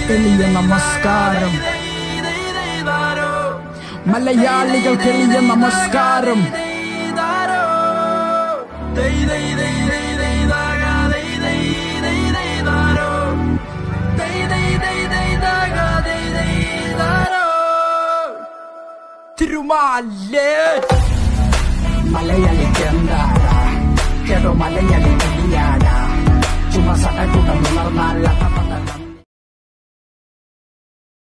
എളിയ നമസ്കാരം മലയാളികൾക്ക് എളിയ നമസ്കാരം തിരുമാലേ മലയാളിക്ക് എന്താടാ കേട്ടോ മലയാളി എളിയാടാ ചുമ സടകുടം വളർന്നാൽ